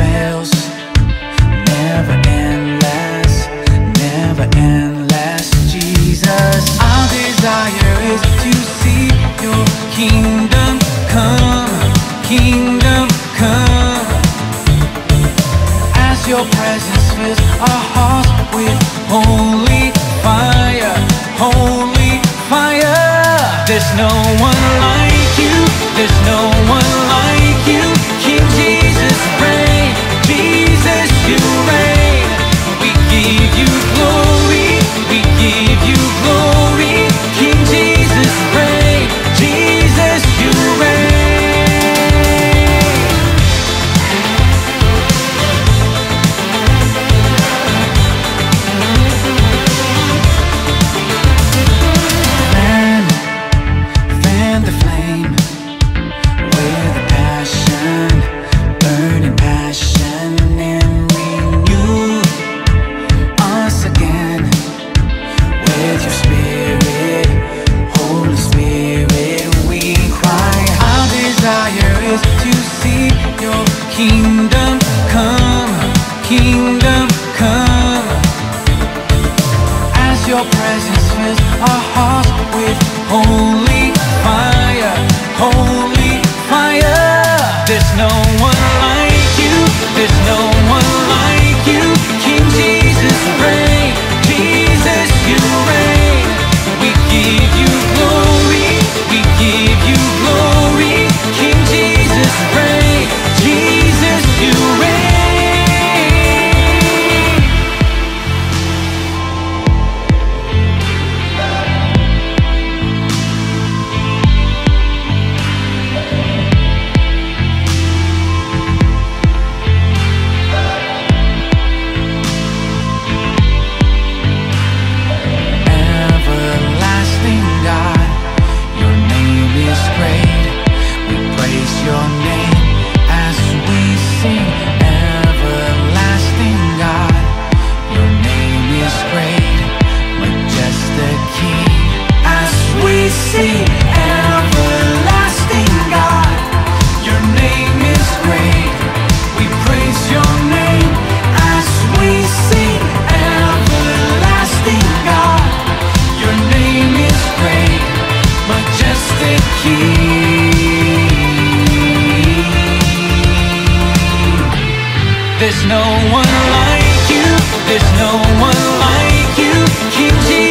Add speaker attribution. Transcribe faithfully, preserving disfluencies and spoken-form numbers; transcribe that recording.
Speaker 1: fails, never endless, never endless. Jesus, our desire is to see your kingdom come, kingdom come. As your presence fills our hearts with holy fire, holy fire. There's no one like you, there's no one like you. King Jesus reign, Jesus you reign. We give you glory, we give you glory. King Jesus reign, Jesus you reign. Fan, fan the flame with a passion, burning passion, and renew us again with your spirit, Holy Spirit. We cry, our desire is to see your kingdom come, kingdom come. As your presence fills our hearts with holy fire, holy fire. There's no one like you, there's no one like you. King Jesus reign, Jesus you reign. We give you glory, we give you glory. King Jesus reign, Jesus you reign. Everlasting God, your name is great. We praise your name as we sing. Everlasting God, your name is great. Majestic King, as we sing. Everlasting God, your name is great. We praise your name as we sing. Everlasting God, your name is great, majestic King. There's no one like you, there's no one like you. King Jesus